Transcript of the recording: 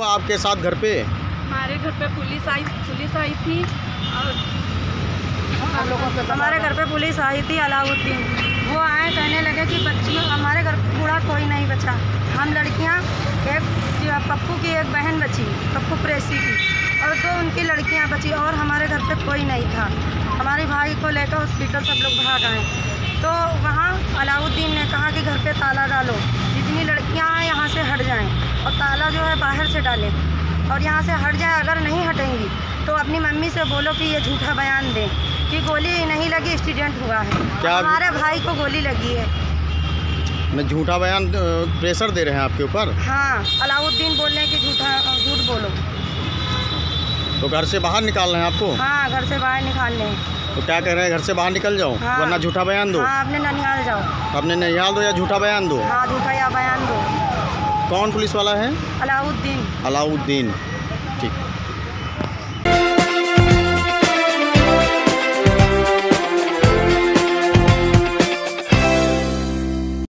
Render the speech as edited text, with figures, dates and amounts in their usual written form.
हुआ आपके साथ घर पे? हमारे घर पे पुलिस आई थी और हमारे घर पे पुलिस आई थी अलाउद्दीन। वो आए कहने लगे कि बच्चियों हमारे घर पे बूढ़ा कोई नहीं बचा, हम लड़कियां, एक पप्पू की एक बहन बची, पप्पू प्रेसी की, और 2 उनकी लड़कियां बची, और हमारे घर पे कोई नहीं था। हमारे भाई को लेकर हॉस्पिटल सब लोग भाग आए। तो वहाँ अलाउद्दीन ने कहा कि घर पे ताला डालो, जितनी लड़कियां हैं यहाँ से हट जाएं, और ताला जो है बाहर से डालें, और यहाँ से हट जाए। अगर नहीं हटेंगी तो अपनी मम्मी से बोलो कि ये झूठा बयान दें कि गोली नहीं लगी, एक्सीडेंट हुआ है। क्या हमारे भाई को गोली लगी है। मैं झूठा बयान प्रेशर दे रहे हैं आपके ऊपर? हाँ, अलाउद्दीन बोल रहे हैं कि झूठ बोलो। तो घर से बाहर निकाल रहे हैं आपको? हाँ, घर से बाहर निकाल रहे हैं। तो क्या कह रहे हैं, घर से बाहर निकल जाओ? हाँ, वरना झूठा बयान दो? हाँ, अपने ननिहाल जाओ। अपने ननिहाल दो या झूठा बयान दो? हाँ, झूठा या बयान दो। कौन पुलिस वाला है? अलाउद्दीन। अलाउद्दीन, ठीक।